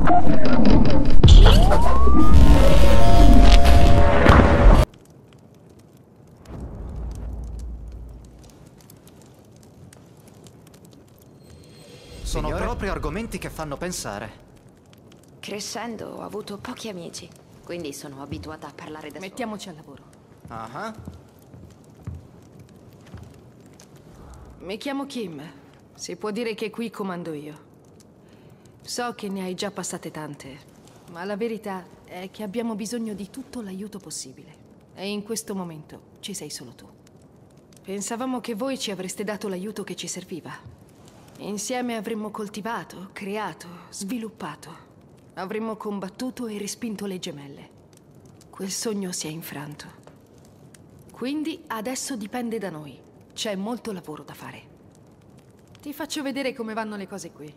Sono proprio argomenti che fanno pensare. Crescendo ho avuto pochi amici, quindi sono abituata a parlare da sola. Mettiamoci al lavoro. Ah. Mi chiamo Kim. Si può dire che qui comando io. So che ne hai già passate tante, ma la verità è che abbiamo bisogno di tutto l'aiuto possibile. E in questo momento ci sei solo tu. Pensavamo che voi ci avreste dato l'aiuto che ci serviva. Insieme avremmo coltivato, creato, sviluppato. Avremmo combattuto e respinto le gemelle. Quel sogno si è infranto. Quindi adesso dipende da noi. C'è molto lavoro da fare. Ti faccio vedere come vanno le cose qui.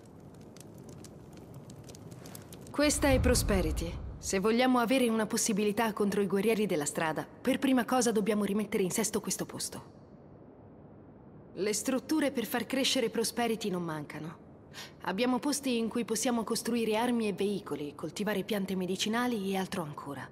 Questa è Prosperity. Se vogliamo avere una possibilità contro i guerrieri della strada, per prima cosa dobbiamo rimettere in sesto questo posto. Le strutture per far crescere Prosperity non mancano. Abbiamo posti in cui possiamo costruire armi e veicoli, coltivare piante medicinali e altro ancora.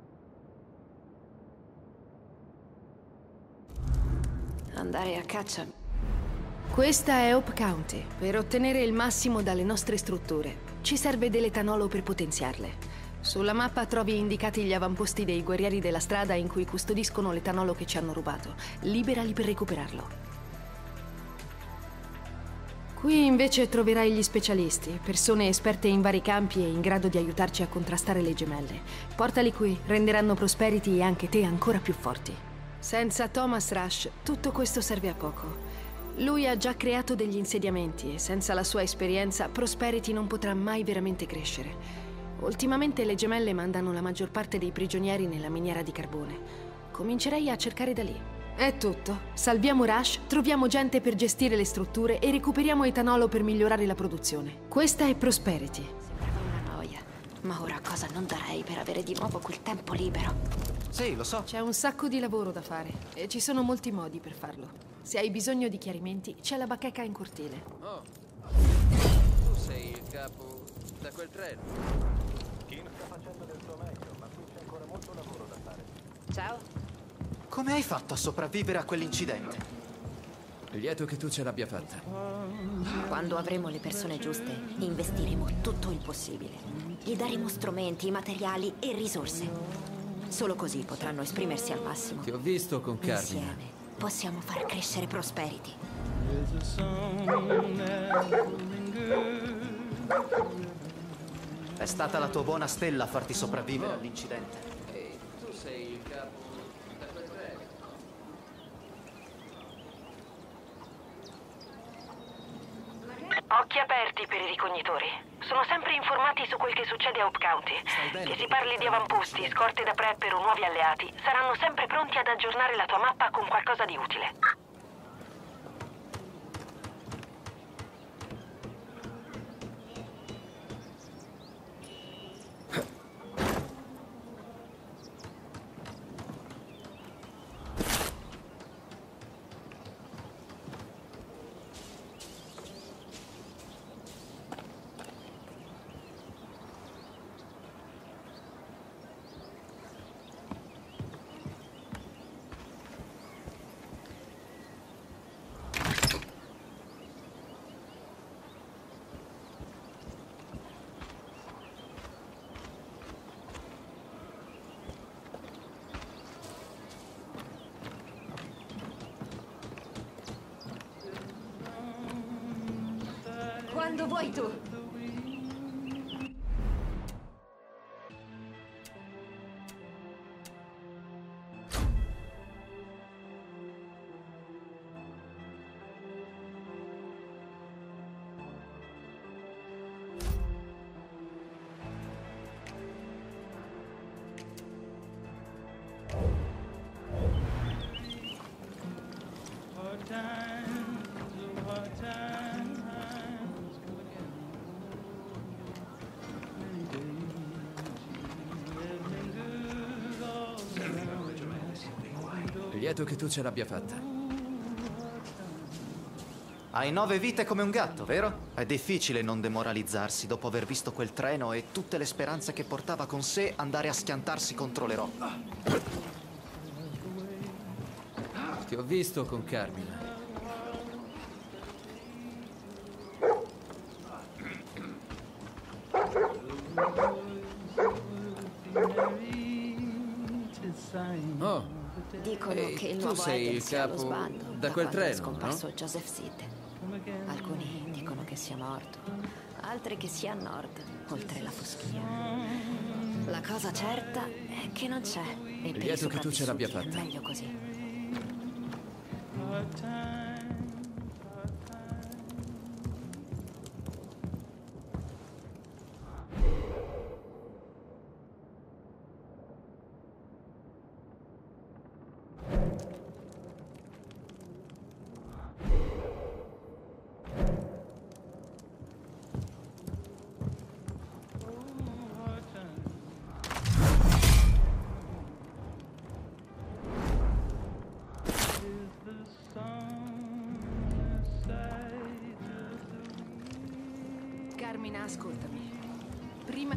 Andare a caccia. Questa è Hope County. Per ottenere il massimo dalle nostre strutture, ci serve dell'etanolo per potenziarle. Sulla mappa trovi indicati gli avamposti dei guerrieri della strada in cui custodiscono l'etanolo che ci hanno rubato. Liberali per recuperarlo. Qui invece troverai gli specialisti, persone esperte in vari campi e in grado di aiutarci a contrastare le gemelle. Portali qui, renderanno Prosperity e anche te ancora più forti. Senza Thomas Rush, tutto questo serve a poco. Lui ha già creato degli insediamenti e senza la sua esperienza Prosperity non potrà mai veramente crescere. Ultimamente le gemelle mandano la maggior parte dei prigionieri nella miniera di carbone. Comincerei a cercare da lì. È tutto. Salviamo Rush, troviamo gente per gestire le strutture e recuperiamo etanolo per migliorare la produzione. Questa è Prosperity. Sembrava una noia, ma ora cosa non darei per avere di nuovo quel tempo libero. Sì, lo so. C'è un sacco di lavoro da fare e ci sono molti modi per farlo. Se hai bisogno di chiarimenti, c'è la bacheca in cortile. Oh, tu sei il capo da quel treno. Kim sta facendo del suo meglio, ma qui c'è ancora molto lavoro da fare. Ciao. Come hai fatto a sopravvivere a quell'incidente? Lieto che tu ce l'abbia fatta. Quando avremo le persone giuste, investiremo tutto il possibile. Gli daremo strumenti, materiali e risorse. Solo così potranno esprimersi al massimo. Ti ho visto con Carmine. Insieme possiamo far crescere Prosperity. È stata la tua buona stella a farti sopravvivere all'incidente. Ehi, tu sei il capo da quel treno. Occhi aperti per i ricognitori. Sono sempre informati su quel che succede a Hope County. Che si parli di avamposti, scorte da prepper o nuovi alleati, saranno sempre pronti ad aggiornare la tua mappa con qualcosa di utile. Quando vuoi tu. Lieto che tu ce l'abbia fatta. Hai 9 vite come un gatto, vero? È difficile non demoralizzarsi dopo aver visto quel treno e tutte le speranze che portava con sé andare a schiantarsi contro le rotte. Ti ho visto con Carmine. Oh, Dicono che il tu nuovo sei Eden il sia allo capo sbando da quel quando è treno, scomparso no? Joseph Seed. Alcuni dicono che sia morto, altri che sia a nord, oltre la foschia. La cosa certa è che non c'è, e per i Lieto che tu ce l'abbia sopravvissuti fatta. è meglio così. Carmina, ascoltami. Prima...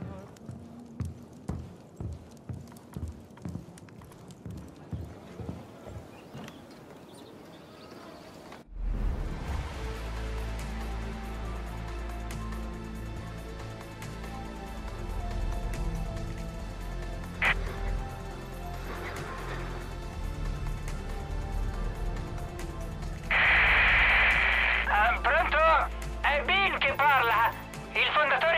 Pronto? È Bill che parla, il fondatore...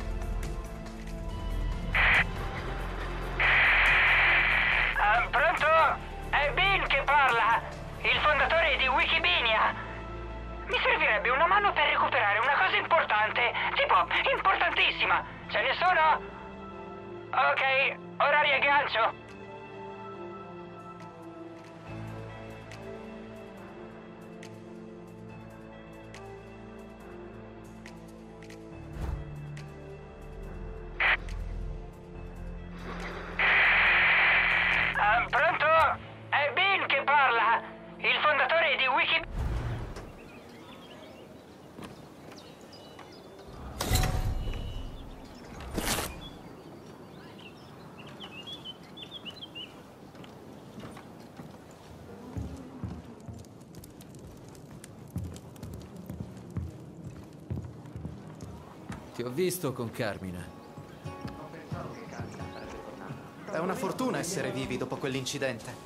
Pronto? È Bill che parla, il fondatore di Wikipedia. Mi servirebbe una mano per recuperare una cosa importante, tipo importantissima. Ce ne sono? Ok, ora riaggancio. Pronto? È Bill che parla, il fondatore di Wikipedia. Ti ho visto con Carmine. È una fortuna essere vivi dopo quell'incidente.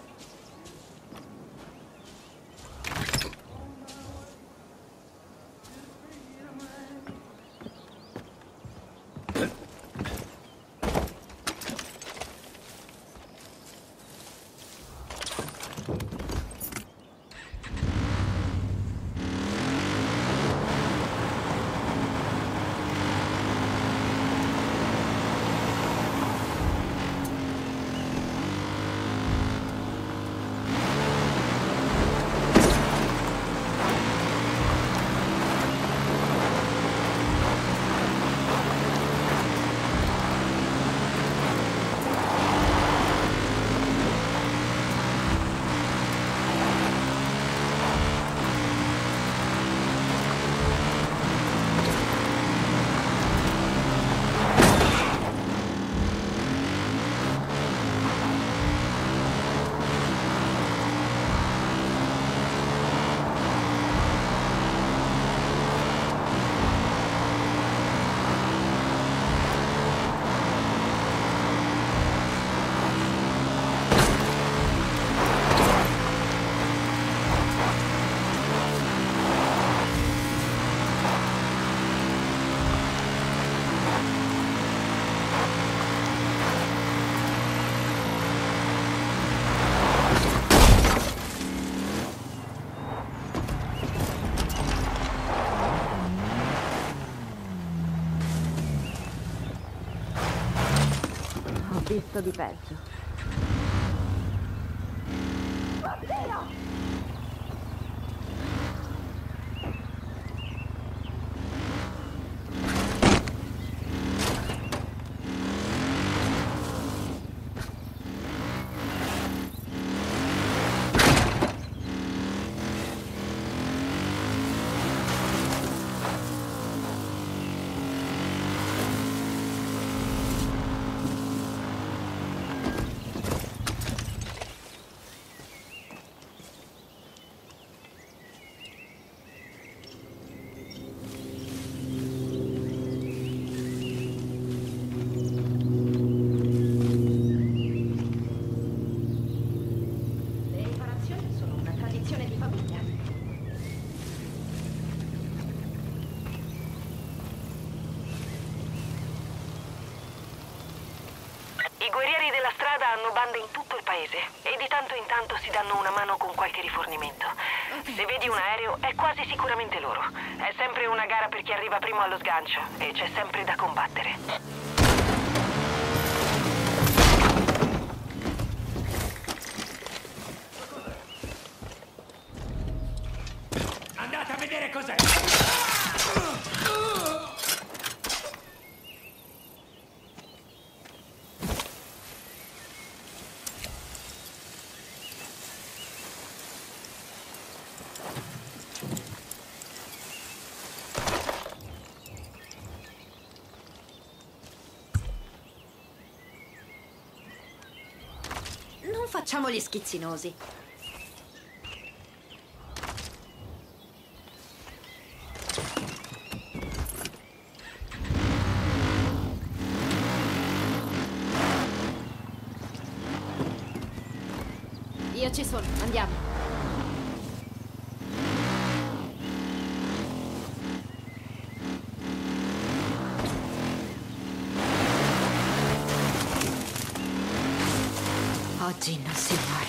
Ho visto di peggio. guerrieri della strada hanno bande in tutto il paese e di tanto in tanto si danno una mano con qualche rifornimento. Se vedi un aereo, è quasi sicuramente loro. È sempre una gara per chi arriva primo allo sgancio e c'è sempre da combattere. Andate a vedere cos'è! Non facciamo gli schizzinosi. Io ci sono, andiamo. Oggi non si muore.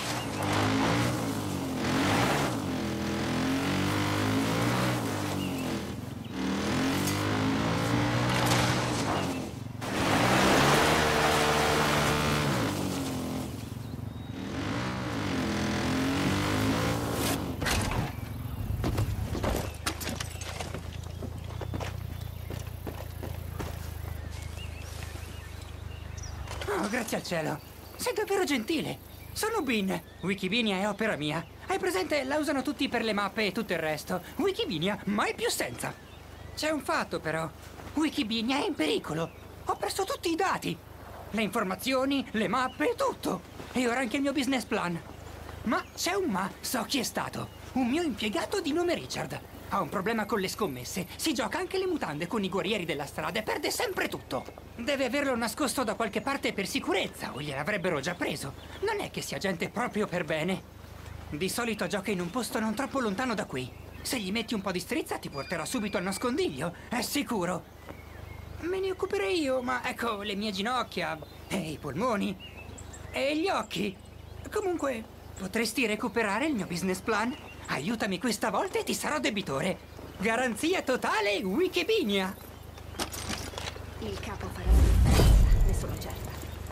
Oh, grazie al cielo. Sei davvero gentile. Sono Bean. Wikibinia è opera mia. Hai presente? La usano tutti per le mappe e tutto il resto. Wikibinia mai più senza. C'è un fatto però. Wikibinia è in pericolo. Ho perso tutti i dati. Le informazioni, le mappe, tutto. E ora anche il mio business plan. Ma c'è un ma. So chi è stato. Un mio impiegato di nome Richard. Ha un problema con le scommesse. Si gioca anche le mutande con i guerrieri della strada e perde sempre tutto. Deve averlo nascosto da qualche parte per sicurezza o gliel'avrebbero già preso. Non è che sia gente proprio per bene. Di solito gioca in un posto non troppo lontano da qui. Se gli metti un po' di strizza ti porterà subito al nascondiglio, è sicuro. Me ne occuperei io, ma ecco, le mie ginocchia e i polmoni e gli occhi. Comunque, potresti recuperare il mio business plan? Aiutami questa volta e ti sarò debitore. Garanzia totale Wikibinia. Il capo farà la differenza, ne sono certa.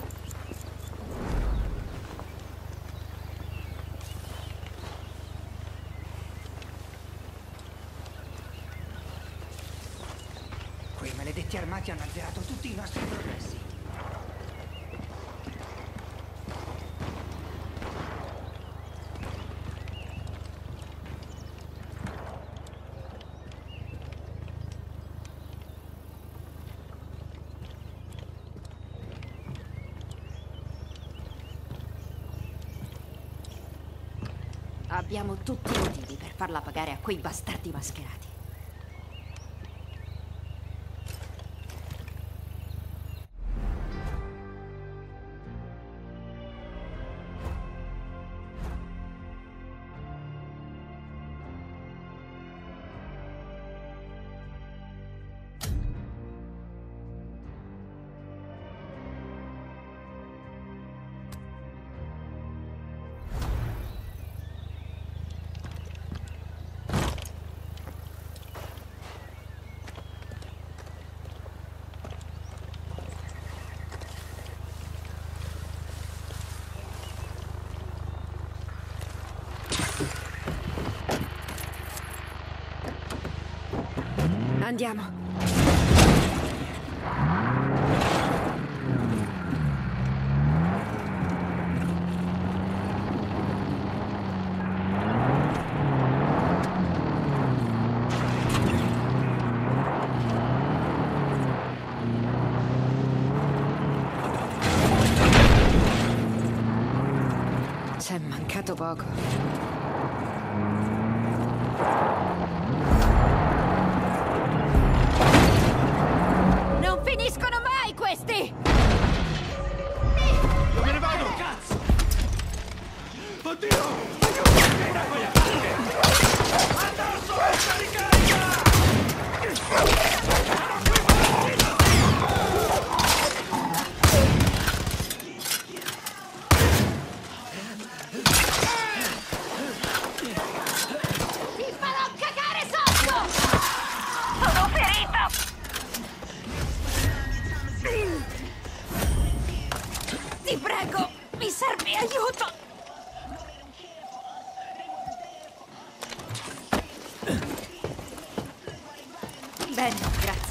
Quei maledetti armati hanno azzerato tutti i nostri progressi. Abbiamo tutti i motivi per farla pagare a quei bastardi mascherati. Andiamo. C'è mancato poco. Finiscono mai questi! Dove ne vado? Cazzo! Oddio! Da quella parte! Addosso! Ricarica! aiuto! Bene, grazie.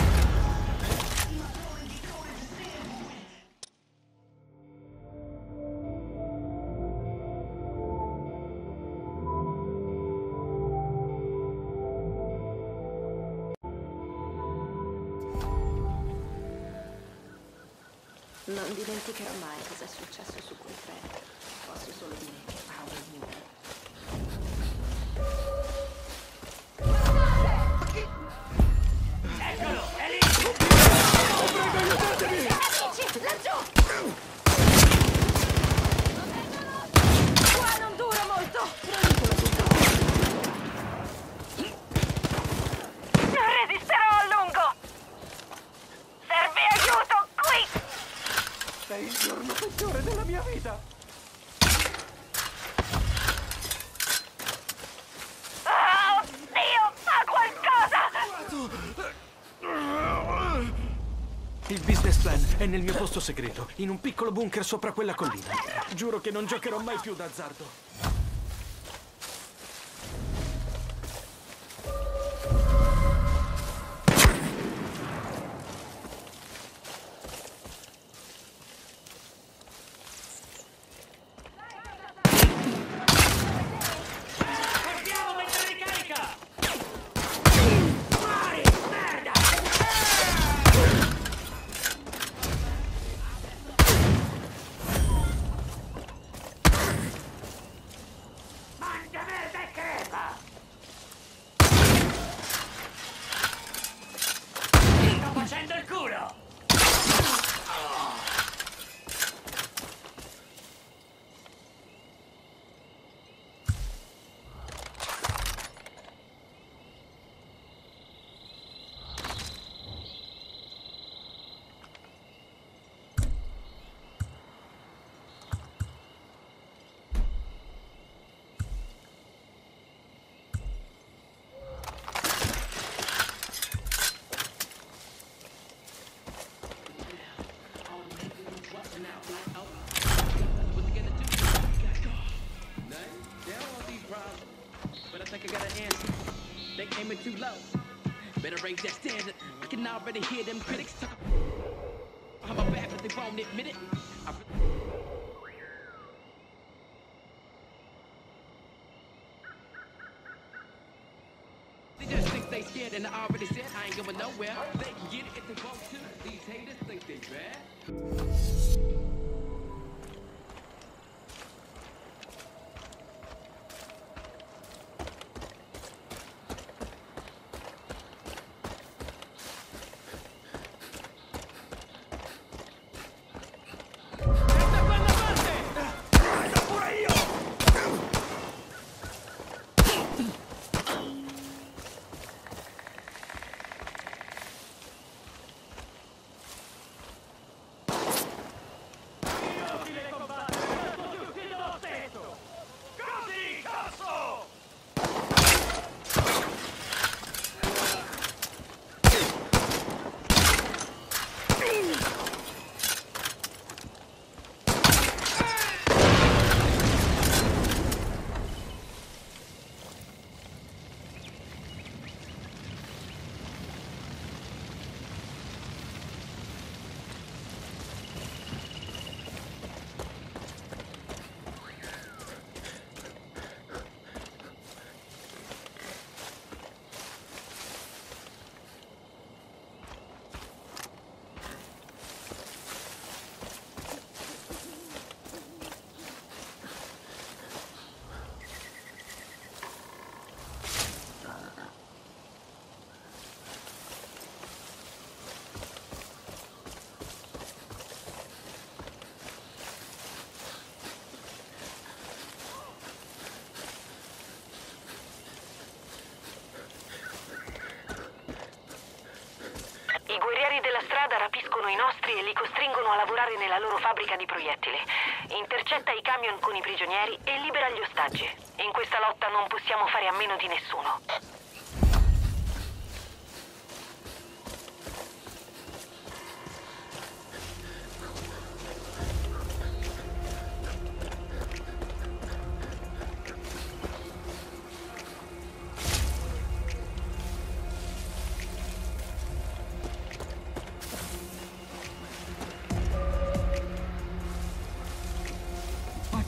Non dimenticherò mai cosa è successo su quel treno. Posso solo dire che Paolo mio. Eccolo, è lì! Amici, laggiù! Qua non dura molto! Non resisterò a lungo! Serve aiuto, qui! È il giorno peggiore della mia vita! Oh, Dio, fa qualcosa! Il business plan è nel mio posto segreto, in un piccolo bunker sopra quella collina. Giuro che non giocherò mai più d'azzardo. Partiamo mentre ricarica! Mangia merda e crepa! Sto facendo il culo! But I think I got an answer. They aiming too low. Better raise that standard. I can already hear them critics talk how my bad, but they won't admit it. They just think they scared, and I already said I ain't going nowhere. They can get it if they want to. These haters think they bad. I guerrieri della strada rapiscono i nostri e li costringono a lavorare nella loro fabbrica di proiettili. Intercetta i camion con i prigionieri e libera gli ostaggi. In questa lotta non possiamo fare a meno di nessuno.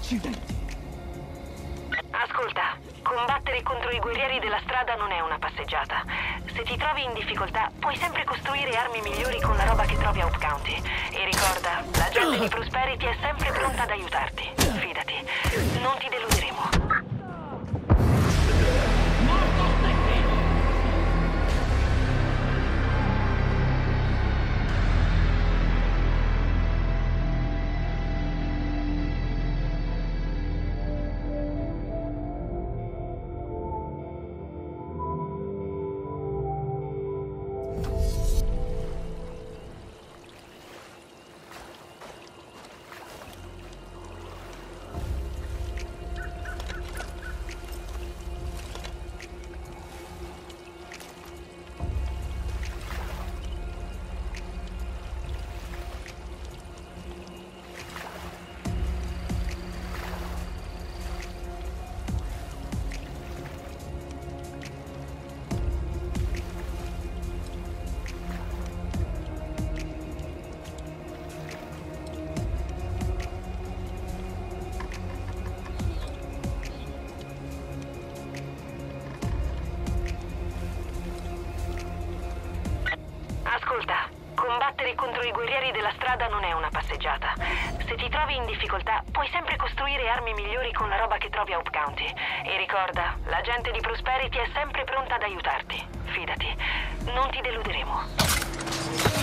Accidenti. Ascolta, combattere contro i guerrieri della strada non è una passeggiata. Se ti trovi in difficoltà, puoi sempre costruire armi migliori con la roba che trovi a Hope County. E ricorda, la gente di Prosperity è sempre pronta ad aiutarti. Fidati, non ti deluderemo. Ascolta, combattere contro i guerrieri della strada non è una passeggiata. Se ti trovi in difficoltà, puoi sempre costruire armi migliori con la roba che trovi a Hope County. E ricorda, la gente di Prosperity è sempre pronta ad aiutarti. Fidati, non ti deluderemo.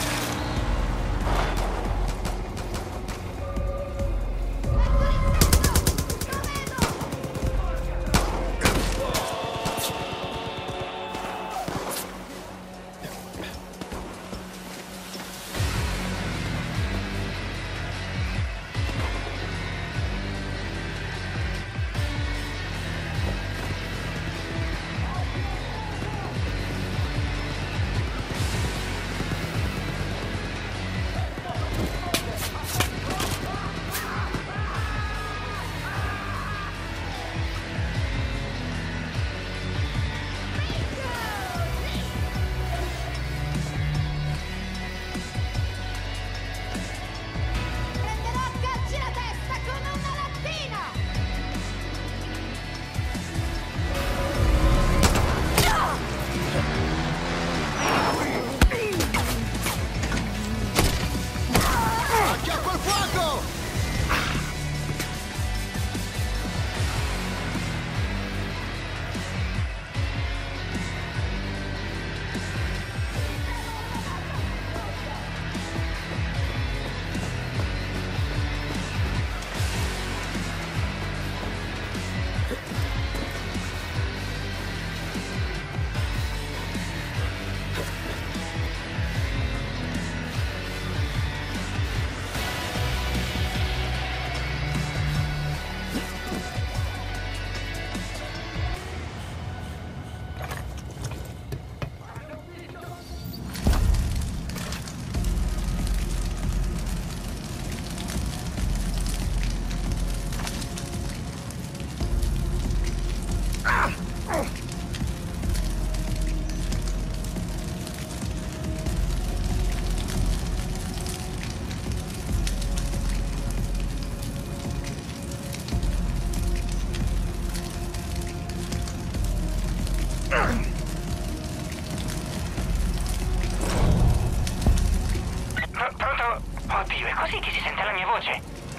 Pronto? Oddio, è così che si sente la mia voce?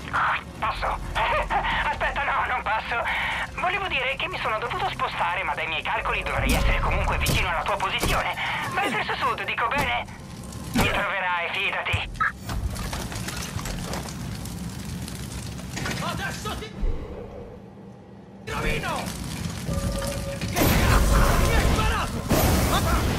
Passo? Aspetta, no, non passo. Volevo dire che mi sono dovuto spostare, ma dai miei calcoli dovrei essere comunque vicino alla tua posizione. Vai verso sud, dico bene? Mi troverai, fidati. Adesso ti rovino! Che cazzo mi hai sparato?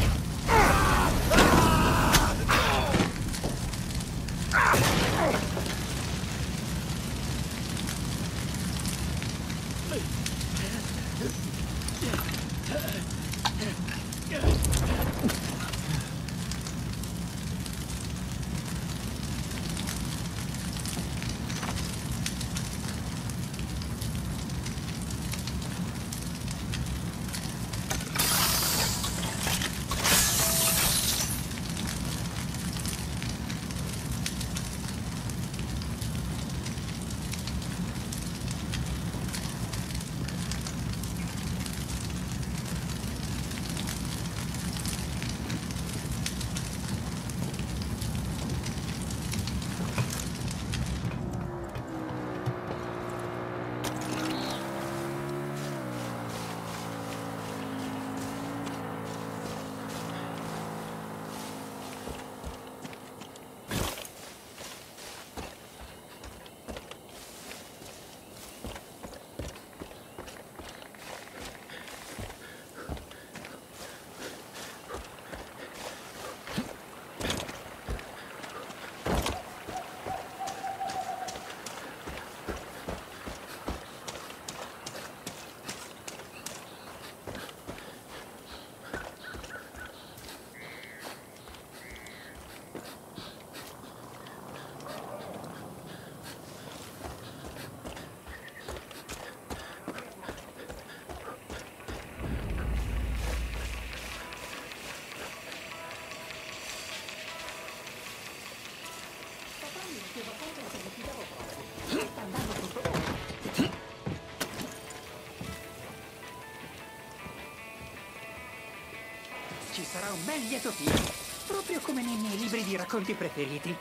Ci sarà un bel lieto fine, proprio come nei miei libri di racconti preferiti.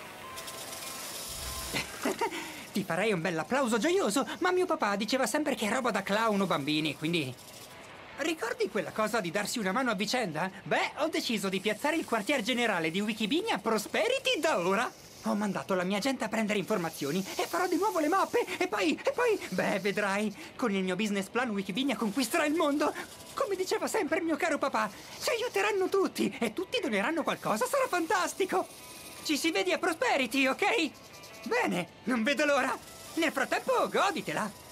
Ti farei un bel applauso gioioso, ma mio papà diceva sempre che è roba da clown o bambini, quindi... Ricordi quella cosa di darsi una mano a vicenda? Beh, ho deciso di piazzare il quartier generale di Wikibinia a Prosperity da ora. Ho mandato la mia gente a prendere informazioni e farò di nuovo le mappe. E poi, beh, vedrai, con il mio business plan Wikibinia conquisterà il mondo. Come diceva sempre il mio caro papà, ci aiuteranno tutti e tutti doneranno qualcosa, sarà fantastico. Ci si vede a Prosperity, ok? Bene, non vedo l'ora. Nel frattempo, goditela.